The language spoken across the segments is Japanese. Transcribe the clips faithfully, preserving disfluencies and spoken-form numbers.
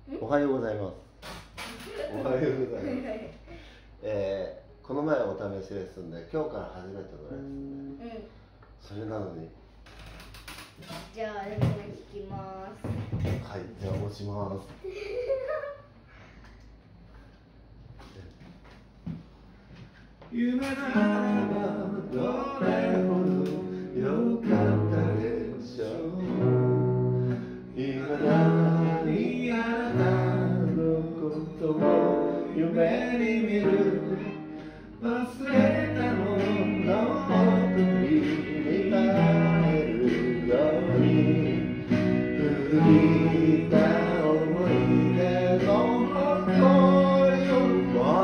おはようございます。おはようございます。えー、この前お試しレッスンで今日から初めてのレッスンで、うん、それなのにじゃあレッスン聞きます。 はい、じゃあ押します。夢ならどれほどよかったでしょう。今だにあなたのことを夢に見る。忘れたもの僕に見られるように古びた思い出の誇りを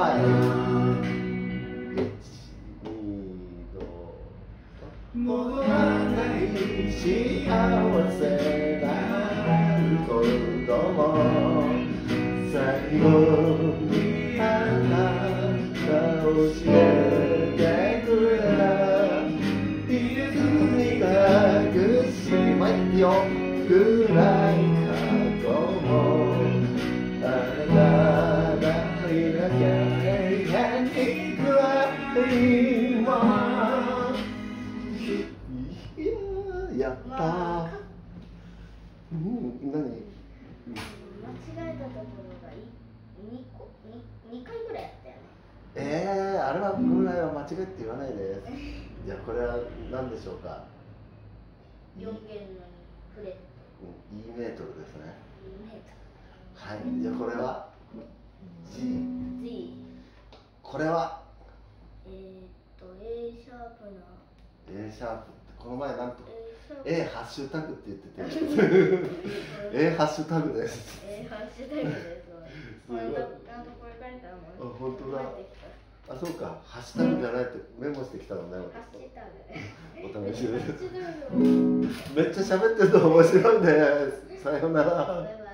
戻らない幸せなことも最後にあなた教えてくれた。入れずに隠しまいよ暗い過去もあなたがいなきゃ永遠に暗いわ。いや、やったー。 まあ、 うん、何？ 間違えたところがにこ、にかいぐらいやったよね。 えー、あれはぐらいは間違いって言わないです。じゃあこれは何でしょうか。 よんげんのにフレット。 E メートルですね。 E メートはい、じゃあこれは G。 G。 これはえーっと A シャープな。 A シャープってこの前なんと A A ハッシュタグって言っててA ハッシュタグです。 A ハッシュタグです。これがなんとこれ書いたの。 あ、本当だ。あ、そうか。ハッシュタグじゃないってメモしてきたのね。 ハッシュタグ。 お試しです。めっちゃ喋ってると面白いね。さよなら。